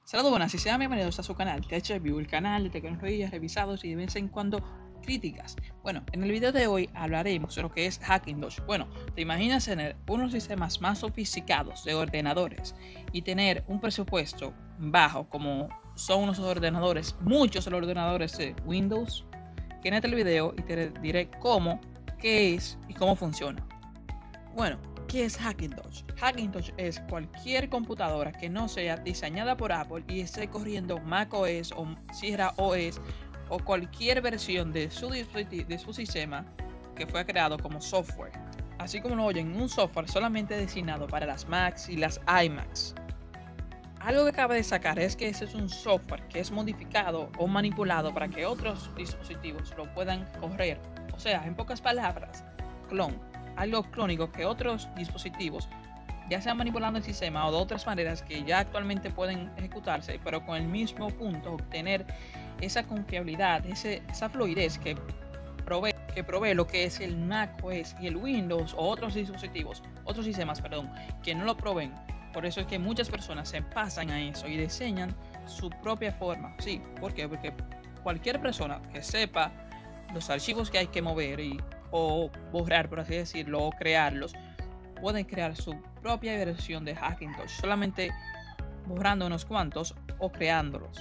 Saludos, buenas y sean bienvenidos a su canal TechReview, el canal de tecnologías revisados y de vez en cuando críticas. Bueno, en el video de hoy hablaremos de lo que es Hackintosh. Bueno, ¿te imaginas tener unos sistemas más sofisticados de ordenadores y tener un presupuesto bajo como son unos ordenadores, muchos de los ordenadores de Windows? Quédate el video y te diré cómo, qué es y cómo funciona. Bueno, ¿qué es Hackintosh? Hackintosh es cualquier computadora que no sea diseñada por Apple y esté corriendo macOS o Sierra OS o cualquier versión de su sistema que fue creado como software. Así como lo oyen, un software solamente destinado para las Macs y las iMacs. Algo que cabe destacar es que ese es un software que es modificado o manipulado para que otros dispositivos lo puedan correr. O sea, en pocas palabras, clon. Algo clónico que otros dispositivos ya sean manipulando el sistema o de otras maneras que ya actualmente pueden ejecutarse, pero con el mismo punto obtener esa confiabilidad, esa fluidez que provee lo que es el macOS y el Windows o otros dispositivos, otros sistemas, que no lo proveen. Por eso es que muchas personas se pasan a eso y diseñan su propia forma. Sí, ¿por qué? Porque cualquier persona que sepa los archivos que hay que mover o borrar, por así decirlo, o crearlos, pueden crear su propia versión de Hackintosh, solamente borrando unos cuantos o creándolos.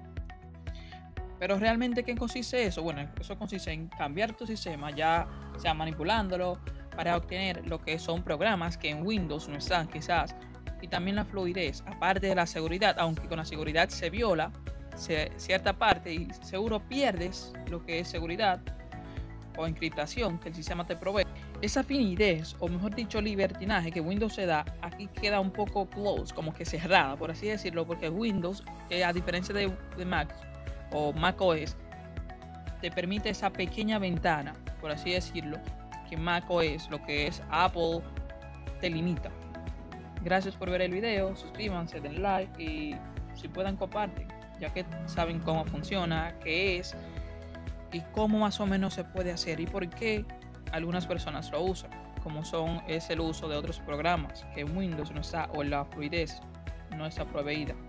Pero realmente, ¿qué consiste eso? Bueno, eso consiste en cambiar tu sistema, ya sea manipulándolo para obtener lo que son programas que en Windows no están quizás, y también la fluidez, aparte de la seguridad, aunque con la seguridad se viola cierta parte y seguro pierdes lo que es seguridad o encriptación que el sistema te provee. Esa finidez, o mejor dicho, libertinaje que Windows se da, aquí queda un poco close, como que cerrada, por así decirlo, porque Windows, a diferencia de Mac o Mac OS, te permite esa pequeña ventana, por así decirlo, que Mac OS, lo que es Apple, te limita. Gracias por ver el video, suscríbanse, den like y si puedan comparten, ya que saben cómo funciona, qué es y cómo más o menos se puede hacer y por qué algunas personas lo usan, como es el uso de otros programas que en Windows no está o la fluidez no está proveída.